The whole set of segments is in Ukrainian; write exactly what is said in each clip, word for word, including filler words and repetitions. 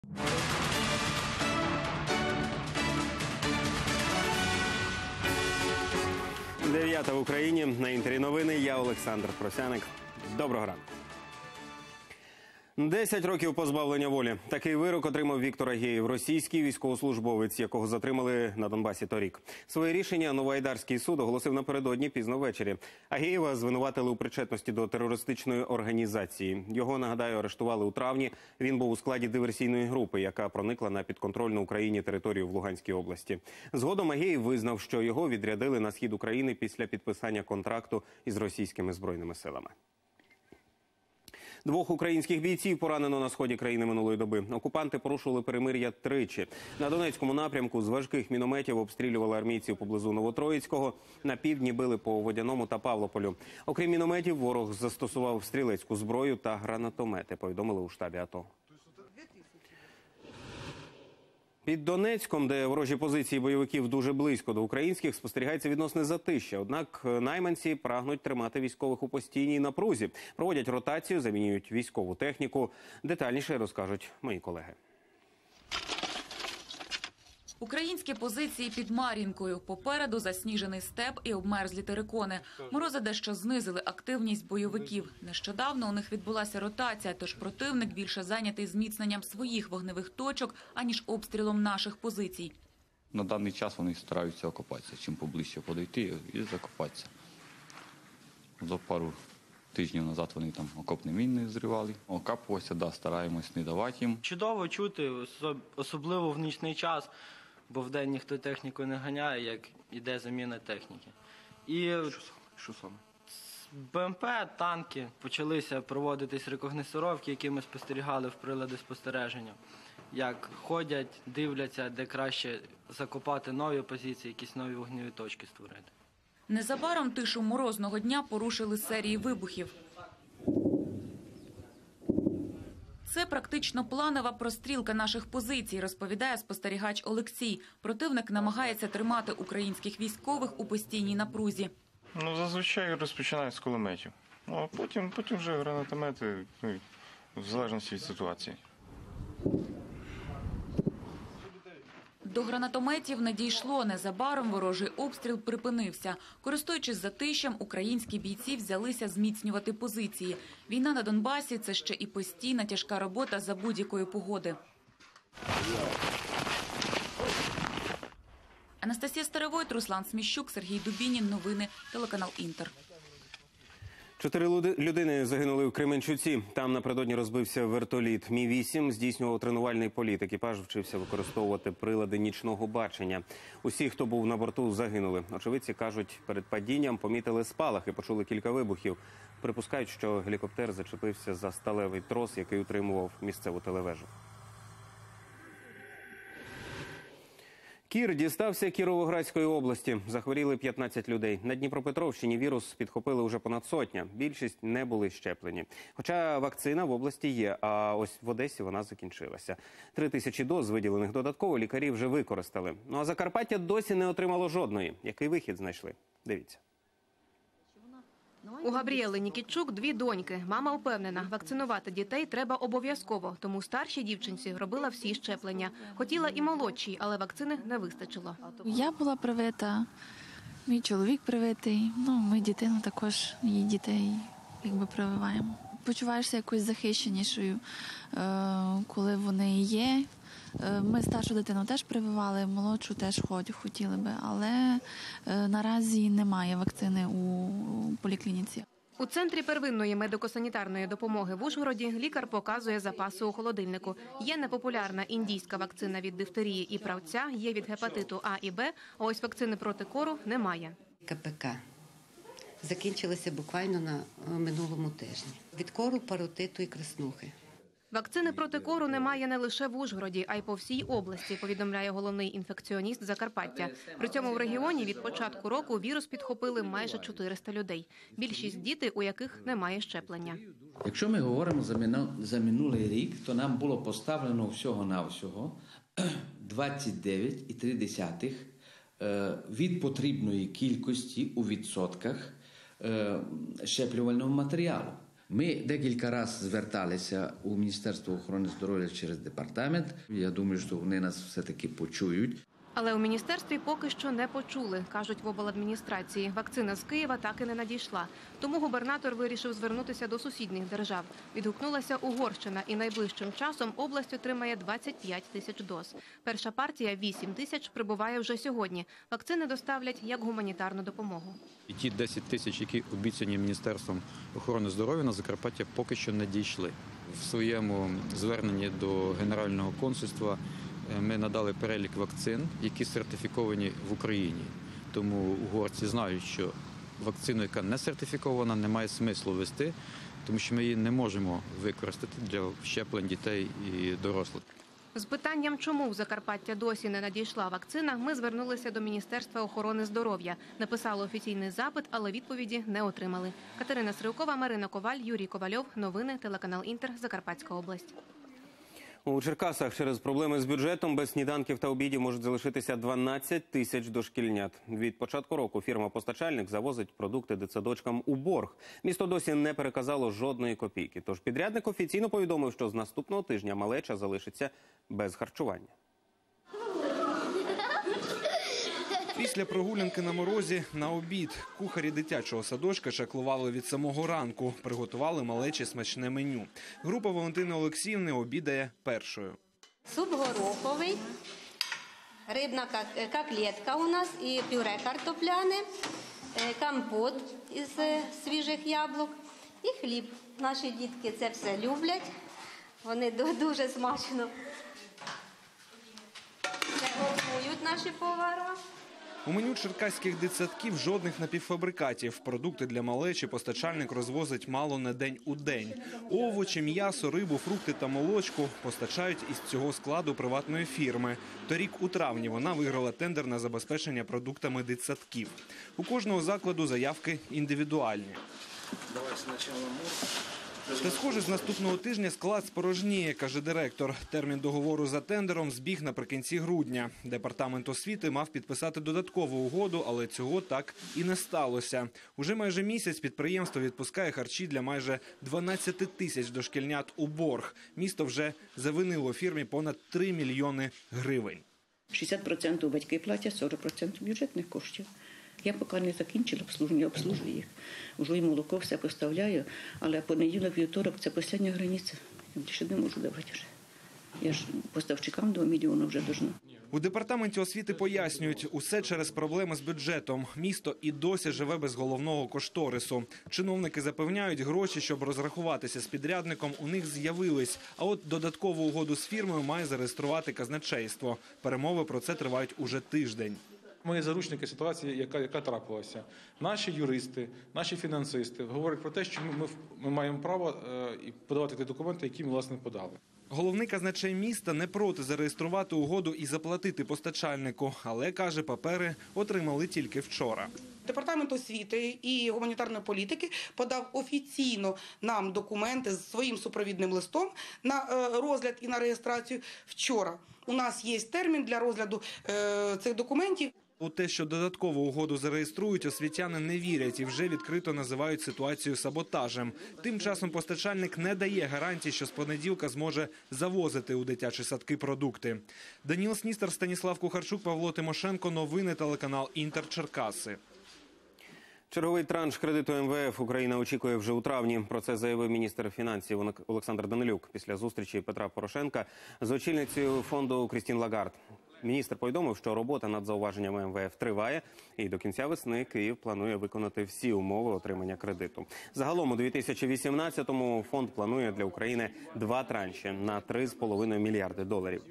Дев'ята в Україні. На Інтері новини. Я Олександр Просяник. Доброго ранку. Десять років позбавлення волі. Такий вирок отримав Віктор Агєєв, російський військовослужбовець, якого затримали на Донбасі торік. Своє рішення Новоайдарський суд оголосив напередодні пізно ввечері. Агєєва звинуватили у причетності до терористичної організації. Його, нагадаю, арештували у травні. Він був у складі диверсійної групи, яка проникла на підконтрольну Україні територію в Луганській області. Згодом Агєєв визнав, що його відрядили на схід України після підписання контракту із російськими збройними силами. Двох українських бійців поранено на сході країни минулої доби. Окупанти порушували перемир'я тричі. На Донецькому напрямку з важких мінометів обстрілювали армійців поблизу Новотроїцького. На півдні били по Водяному та Павлополю. Окрім мінометів, ворог застосував стрілецьку зброю та гранатомети, повідомили у штабі АТО. Під Донецьком, де ворожі позиції бойовиків дуже близько до українських, спостерігається відносне затища. Однак найманці прагнуть тримати військових у постійній напрузі. Проводять ротацію, замінюють військову техніку. Детальніше розкажуть мої колеги. Українські позиції під Мар'їнкою. Попереду засніжений степ і обмерзлі терикони. Морози дещо знизили активність бойовиків. Нещодавно у них відбулася ротація, тож противник більше зайнятий зміцненням своїх вогневих точок, аніж обстрілом наших позицій. На даний час вони стараються окопатися. Чим поближче подойти і закопатися. За пару тижнів назад вони там окопні міни зривали. Окапувалися, да, стараємось не давати їм. Чудово чути, особливо в нічний час, бо вдень ніхто техніку не ганяє, як іде заміна техніки. І що саме? БМП, танки, почалися проводитись рекогносцировки, які ми спостерігали в прилади спостереження. Як ходять, дивляться, де краще закопати нові позиції, якісь нові вогневі точки створити. Незабаром тишу морозного дня порушили серії вибухів. Це практично планова прострілка наших позицій, розповідає спостерігач Олексій. Противник намагається тримати українських військових у постійній напрузі. Ну, зазвичай розпочинають з кулеметів. Ну, а потім, потім вже гранатомети, ну, в залежності від ситуації. До гранатометів не дійшло. Незабаром ворожий обстріл припинився. Користуючись затишем, українські бійці взялися зміцнювати позиції. Війна на Донбасі – це ще і постійна тяжка робота за будь-якої погоди. Анастасія Старовойт, Руслан Сміщук, Сергій Дубінін. Новини, телеканал «Інтер». Чотири людини загинули в Кременчуці. Там напередодні розбився вертоліт. Мі вісім здійснював тренувальний політ. Екіпаж вчився використовувати прилади нічного бачення. Усі, хто був на борту, загинули. Очевидці кажуть, перед падінням помітили спалахи, почули кілька вибухів. Припускають, що гелікоптер зачепився за сталевий трос, який утримував місцеву телевежу. Кір дістався Кіровоградської області. Захворіли п'ятнадцять людей. На Дніпропетровщині вірус підхопили вже понад сотня. Більшість не були щеплені. Хоча вакцина в області є, а ось в Одесі вона закінчилася. Три тисячі доз, виділених додатково, лікарі вже використали. Ну а Закарпаття досі не отримало жодної. Який вихід знайшли? Дивіться. У Габріели Нікітчук дві доньки. Мама впевнена, вакцинувати дітей треба обов'язково, тому старшій дівчинці робила всі щеплення. Хотіла і молодшій, але вакцини не вистачило. Я була привита, мій чоловік привитий, ну, ми дитину також, її дітей якби прививаємо. Почуваєшся якось захищенішою, коли вони є. Ми старшу дитину теж прививали, молодшу теж хотіли би, але наразі немає вакцини у поліклініці. У Центрі первинної медико-санітарної допомоги в Ужгороді лікар показує запаси у холодильнику. Є непопулярна індійська вакцина від дифтерії і правця, є від гепатиту А і Б, а ось вакцини проти кору немає. КПК закінчилася буквально на минулому тижні. Від кору, паротиту і краснухи. Вакцини проти кору немає не лише в Ужгороді, а й по всій області, повідомляє головний інфекціоніст Закарпаття. При цьому в регіоні від початку року вірус підхопили майже чотириста людей. Більшість діти, у яких немає щеплення. Якщо ми говоримо за минулий рік, то нам було поставлено всього-навсього двадцять дев'ять цілих три десятих від потрібної кількості у відсотках щеплювального матеріалу. Ми декілька разів зверталися у Міністерство охорони здоров'я через департамент. Я думаю, що вони нас все-таки почують. Але у міністерстві поки що не почули, кажуть в обладміністрації. Вакцина з Києва так і не надійшла. Тому губернатор вирішив звернутися до сусідніх держав. Відгукнулася Угорщина і найближчим часом область отримає двадцять п'ять тисяч доз. Перша партія, вісім тисяч, прибуває вже сьогодні. Вакцини доставлять як гуманітарну допомогу. І ті десять тисяч, які обіцяні Міністерством охорони здоров'я на Закарпаття, поки що не дійшли. В своєму зверненні до Генерального консульства ми надали перелік вакцин, які сертифіковані в Україні. Тому угорці знають, що вакцину, яка не сертифікована, немає смислу вести, тому що ми її не можемо використати для щеплень дітей і дорослих. З питанням, чому в Закарпаття досі не надійшла вакцина, ми звернулися до Міністерства охорони здоров'я. Написали офіційний запит, але відповіді не отримали. Катерина Сривкова, Марина Коваль, Юрій Ковальов. Новини, телеканал Інтер, Закарпатська область. У Черкасах через проблеми з бюджетом без сніданків та обідів можуть залишитися дванадцять тисяч дошкільнят. Від початку року фірма-постачальник завозить продукти дитсадочкам у борг. Місто досі не переказало жодної копійки. Тож підрядник офіційно повідомив, що з наступного тижня малеча залишиться без харчування. Після прогулянки на морозі на обід кухарі дитячого садочка чаклували від самого ранку. Приготували малечі смачне меню. Група Валентини Олексіївни обідає першою. Суп гороховий, рибна котлетка у нас і пюре картопляне, компот із свіжих яблук і хліб. Наші дітки це все люблять, вони дуже смачно це готують наші повара. У меню черкаських дитсадків жодних напівфабрикатів. Продукти для малечі постачальник розвозить мало не день у день. Овочі, м'ясо, рибу, фрукти та молочку постачають із цього складу приватної фірми. Торік у травні вона виграла тендер на забезпечення продуктами дитсадків. У кожного закладу заявки індивідуальні. Давай спочатку моркву. Та, схоже, з наступного тижня склад спорожніє, каже директор. Термін договору за тендером збіг наприкінці грудня. Департамент освіти мав підписати додаткову угоду, але цього так і не сталося. Уже майже місяць підприємство відпускає харчі для майже дванадцяти тисяч дошкільнят у борг. Місто вже завинило фірмі понад три мільйони гривень. шістдесят відсотків батьки платять, сорок відсотків бюджетних коштів. Я поки не закінчила обслуження, обслужую їх. Уже і молоко все поставляю, але понеділок, вівторок – це остання границя. Я більше не можу давати вже. Я ж поставщикам два мільйони вже должна. У департаменті освіти пояснюють, усе через проблеми з бюджетом. Місто і досі живе без головного кошторису. Чиновники запевняють, гроші, щоб розрахуватися з підрядником, у них з'явились. А от додаткову угоду з фірмою має зареєструвати казначейство. Перемови про це тривають уже тиждень. Ми заручники ситуації, яка, яка трапилася. Наші юристи, наші фінансисти говорять про те, що ми, ми маємо право е, подавати ті документи, які ми, власне, подали. Головний казначей міста не проти зареєструвати угоду і заплатити постачальнику, але, каже, папери отримали тільки вчора. Департамент освіти і гуманітарної політики подав офіційно нам документи з своїм супровідним листом на розгляд і на реєстрацію вчора. У нас є термін для розгляду цих документів. У те, що додаткову угоду зареєструють, освітяни не вірять і вже відкрито називають ситуацію саботажем. Тим часом постачальник не дає гарантій, що з понеділка зможе завозити у дитячі садки продукти. Даніл Сністер, Станіслав Кухарчук, Павло Тимошенко. Новини, телеканал Інтер, Черкаси. Черговий транш кредиту ем ве еф Україна очікує вже у травні. Про це заявив міністр фінансів Олександр Данилюк після зустрічі Петра Порошенка з очільницею фонду Крістін Лагард. Міністр повідомив, що робота над зауваженнями ем ве еф триває, і до кінця весни Київ планує виконати всі умови отримання кредиту. Загалом у дві тисячі вісімнадцятому фонд планує для України два транші на три з половиною мільярди доларів.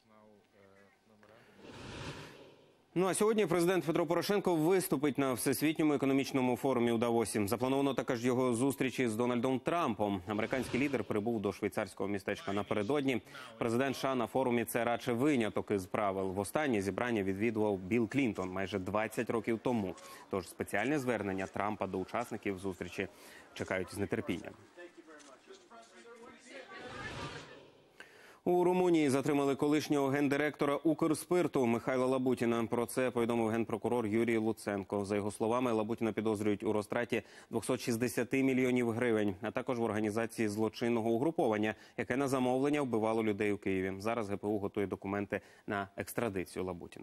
Ну а сьогодні президент Петро Порошенко виступить на Всесвітньому економічному форумі у Давосі. Заплановано також його зустрічі з Дональдом Трампом. Американський лідер прибув до швейцарського містечка напередодні. Президент США на форумі – це радше виняток із правил. Востаннє зібрання відвідував Білл Клінтон майже двадцять років тому. Тож спеціальне звернення Трампа до учасників зустрічі чекають з нетерпінням. У Румунії затримали колишнього гендиректора «Укрспирту» Михайла Лабутіна. Про це повідомив генпрокурор Юрій Луценко. За його словами, Лабутіна підозрюють у розтраті двісті шістдесят мільйонів гривень, а також в організації злочинного угруповання, яке на замовлення вбивало людей у Києві. Зараз ГПУ готує документи на екстрадицію Лабутіна.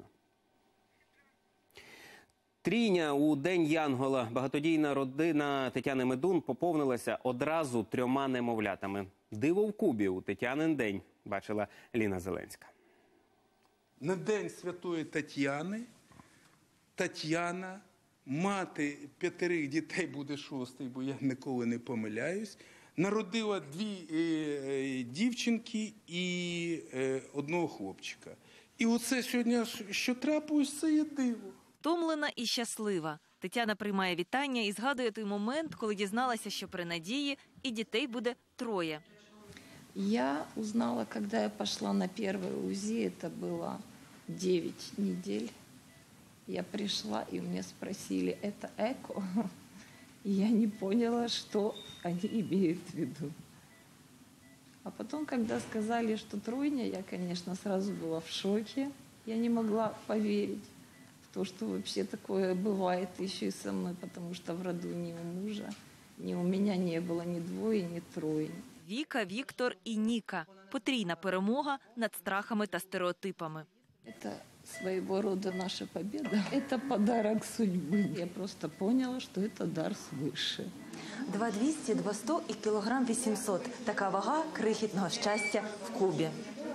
Трійня у День Янгола. Багатодійна родина Тетяни Медун поповнилася одразу трьома немовлятами. Диво в Кубі у Тетянин день бачила Ліна Зеленська. На День Святої Тетяни Тетяна, мати п'ятерих дітей, буде шостий, бо я ніколи не помиляюсь, народила дві е, дівчинки і е, одного хлопчика. І оце сьогодні, що трапилось, це є диво. Втомлена і щаслива. Тетяна приймає вітання і згадує той момент, коли дізналася, що при Надії і дітей буде троє. Я узнала, когда я пошла на первое УЗИ, это было девять недель. Я пришла, и мне спросили, это эко? И я не поняла, что они имеют в виду. А потом, когда сказали, что тройня, я, конечно, сразу была в шоке. Я не могла поверить в то, что вообще такое бывает еще и со мной, потому что в роду ни у мужа, ни у меня не было ни двое, ни тройни. Віка, Віктор і Ніка. Потрійна перемога над страхами та стереотипами. Это своего рода наша победа. Это подарок судьбы. Я просто поняла, что это дар свыше. два двісті, два сто і кілограм вісімсот. Така вага крихітного щастя в Кубі.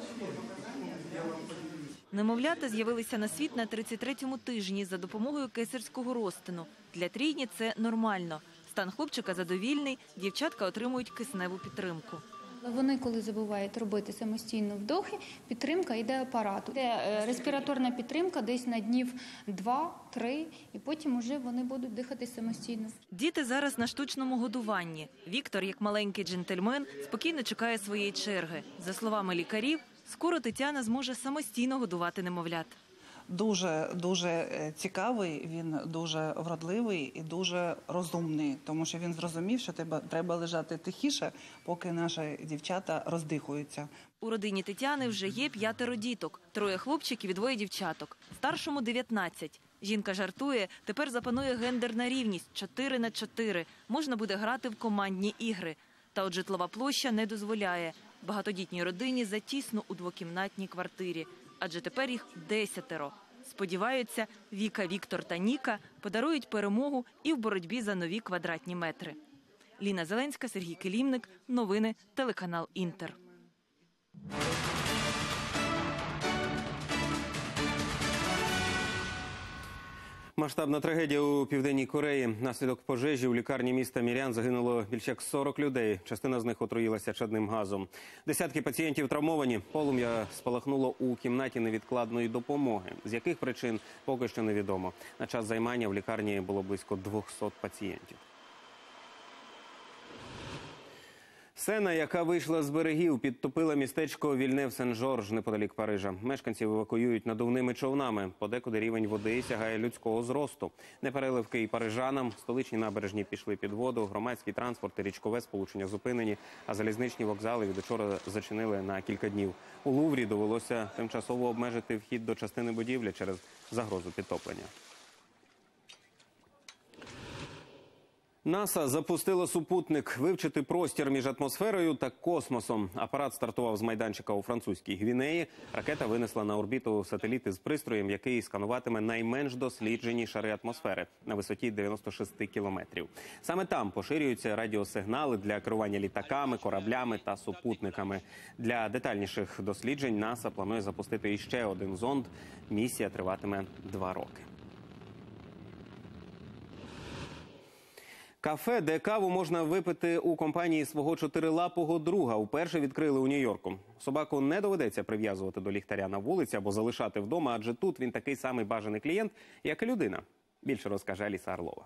Немовлята з'явилися на світ на тридцять третьому тижні за допомогою кесарського розтину. Для трійні це нормально. Стан хлопчика задовільний, дівчатка отримують кисневу підтримку. Вони, коли забувають робити самостійно вдохи, підтримка йде апарату. Це респіраторна підтримка десь на днів два-три, і потім вже вони будуть дихати самостійно. Діти зараз на штучному годуванні. Віктор, як маленький джентльмен, спокійно чекає своєї черги. За словами лікарів, скоро Тетяна зможе самостійно годувати немовлят. Дуже, дуже цікавий, він дуже вродливий і дуже розумний, тому що він зрозумів, що треба, треба лежати тихіше, поки наші дівчата роздихуються. У родині Тетяни вже є п'ятеро діток, троє хлопчиків і двоє дівчаток. Старшому дев'ятнадцять. Жінка жартує, тепер запанує гендерна рівність – чотири на чотири. Можна буде грати в командні ігри. Та от житлова площа не дозволяє. Багатодітній родині затісно у двокімнатній квартирі. Адже тепер їх десятеро. Сподіваються, Віка, Віктор та Ніка подарують перемогу і в боротьбі за нові квадратні метри. Ліна Зеленська, Сергій Килімник. Новини, телеканал «Інтер». Масштабна трагедія у Південній Кореї. Внаслідок пожежі у лікарні міста Мірян загинуло більше як сорок людей. Частина з них отруїлася чадним газом. Десятки пацієнтів травмовані. Полум'я спалахнуло у кімнаті невідкладної допомоги. З яких причин, поки що невідомо. На час займання в лікарні було близько двохсот пацієнтів. Сена, яка вийшла з берегів, підтопила містечко Вільнев-Сен-Жорж неподалік Парижа. Мешканців евакуюють надувними човнами. Подекуди рівень води сягає людського зросту. Непереливки і парижанам. Столичні набережні пішли під воду, громадський транспорт і річкове сполучення зупинені, а залізничні вокзали від учора зачинили на кілька днів. У Луврі довелося тимчасово обмежити вхід до частини будівлі через загрозу підтоплення. НАСА запустило супутник вивчити простір між атмосферою та космосом. Апарат стартував з майданчика у французькій Гвінеї. Ракета винесла на орбіту сателіти з пристроєм, який скануватиме найменш досліджені шари атмосфери на висоті дев'яносто шість кілометрів. Саме там поширюються радіосигнали для керування літаками, кораблями та супутниками. Для детальніших досліджень НАСА планує запустити іще один зонд. Місія триватиме два роки. Кафе, де каву можна випити у компанії свого чотирилапого друга, вперше відкрили у Нью-Йорку. Собаку не доведеться прив'язувати до ліхтаря на вулиці або залишати вдома, адже тут він такий самий бажаний клієнт, як і людина. Більше розкаже Аліса Орлова.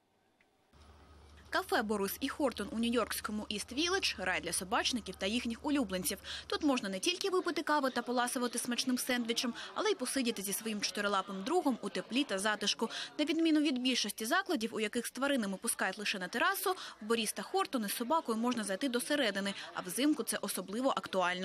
Кафе «Борис і Хортон» у нью-йоркському Іст-Вілледж – рай для собачників та їхніх улюбленців. Тут можна не тільки випити каву та поласувати смачним сендвічем, але й посидіти зі своїм чотирилапим другом у теплі та затишку. На відміну від більшості закладів, у яких з тваринами пускають лише на терасу, в «Борис та Хортон» із собакою можна зайти до середини, а взимку це особливо актуально.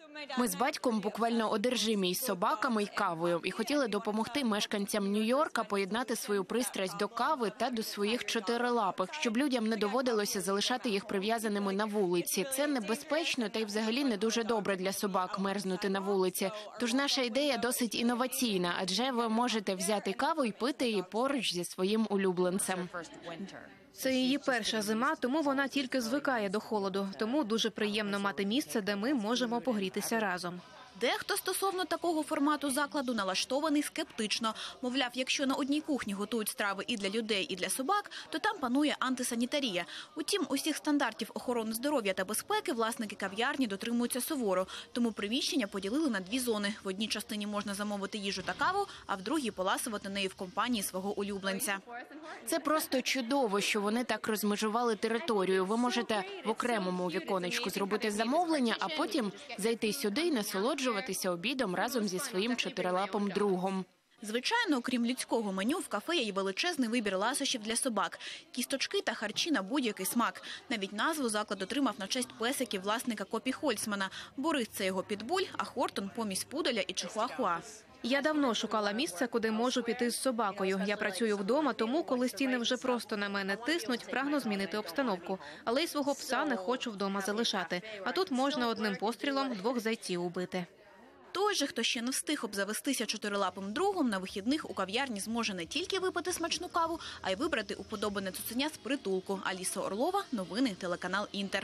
Ми з батьком буквально одержимі із собаками й кавою і хотіли допомогти мешканцям Нью-Йорка поєднати свою пристрасть до кави та до своїх чотирилапих, щоб людям не доводилося залишати їх прив'язаними на вулиці. Це небезпечно та й взагалі не дуже добре для собак мерзнути на вулиці. Тож наша ідея досить інноваційна, адже ви можете взяти каву і пити її поруч зі своїм улюбленцем. Це її перша зима, тому вона тільки звикає до холоду. Тому дуже приємно мати місце, де ми можемо погрітися разом. Дехто стосовно такого формату закладу налаштований скептично. Мовляв, якщо на одній кухні готують страви і для людей, і для собак, то там панує антисанітарія. Утім, усіх стандартів охорони здоров'я та безпеки власники кав'ярні дотримуються суворо. Тому приміщення поділили на дві зони. В одній частині можна замовити їжу та каву, а в другій поласувати нею в компанії свого улюбленця. Це просто чудово, що вони так розмежували територію. Ви можете в окремому віконечку зробити замовлення, а потім зайти сюди і насолоджуватися обідом разом зі своїм чотирилапим другом. Звичайно, окрім людського меню, в кафе є й величезний вибір ласощів для собак. Кісточки та харчі на будь-який смак. Навіть назву заклад отримав на честь песиків власника Копі Хольцмана. Борис – це його підбуль, а Хортон – помість пуделя і чихуахуа. Я давно шукала місце, куди можу піти з собакою. Я працюю вдома, тому коли стіни вже просто на мене тиснуть, прагну змінити обстановку. Але й свого пса не хочу вдома залишати. А тут можна одним пострілом двох зайців убити. Той же, хто ще не встиг обзавестися чотирилапим другом, на вихідних у кав'ярні зможе не тільки випити смачну каву, а й вибрати уподобане цуценя з притулку. Аліса Орлова, новини, телеканал «Інтер».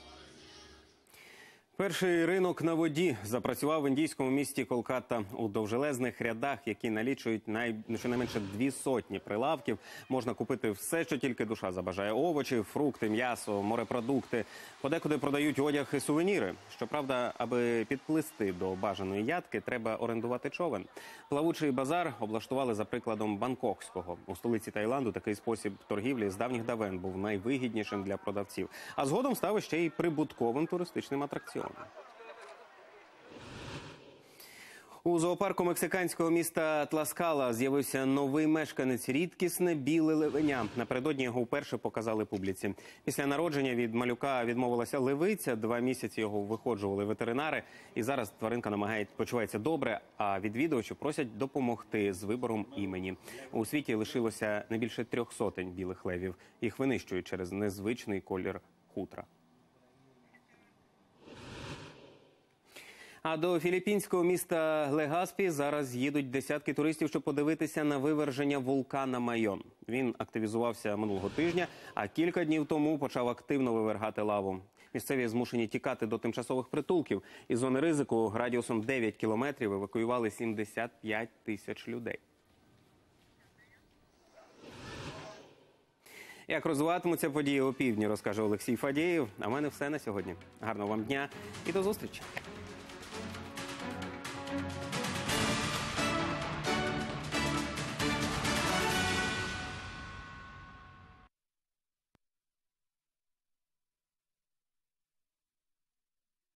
Перший ринок на воді запрацював в індійському місті Колкатта. У довжелезних рядах, які налічують най... щонайменше дві сотні прилавків, можна купити все, що тільки душа забажає. Овочі, фрукти, м'ясо, морепродукти. Подекуди продають одяг і сувеніри. Щоправда, аби підплисти до бажаної ядки, треба орендувати човен. Плавучий базар облаштували за прикладом бангкокського. У столиці Таїланду такий спосіб торгівлі з давніх давен був найвигіднішим для продавців. А згодом став ще й прибутковим туристичним атракціоном. У зоопарку мексиканського міста Тласкала з'явився новий мешканець – рідкісне біле левеня. Напередодні його вперше показали публіці. Після народження від малюка відмовилася левиця, два місяці його виходжували ветеринари. І зараз тваринка намагається, почувається добре, а відвідувачі просять допомогти з вибором імені. У світі лишилося не більше трьох сотень білих левів. Їх винищують через незвичний колір хутра. А до філіппінського міста Легаспі зараз їдуть десятки туристів, щоб подивитися на виверження вулкана Майон. Він активізувався минулого тижня, а кілька днів тому почав активно вивергати лаву. Місцеві змушені тікати до тимчасових притулків. Із зони ризику радіусом дев'ять кілометрів евакуювали сімдесят п'ять тисяч людей. Як розвиватимуться події опівдні, розкаже Олексій Фадєєв. А в мене все на сьогодні. Гарного вам дня і до зустрічі!